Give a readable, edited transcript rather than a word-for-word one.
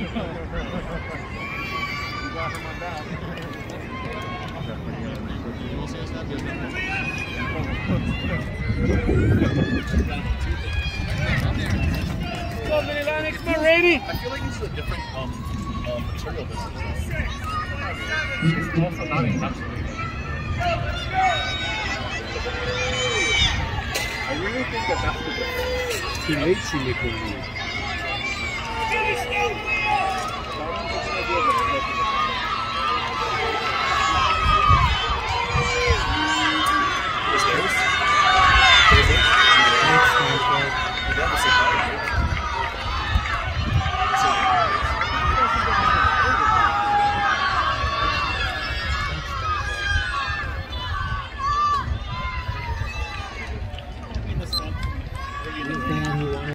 got him on that. Come on, Atlantic, come on, Rady. I feel like this is a different material business. It's also not encapsulated. I really think that that's the difference. He makes you make one move.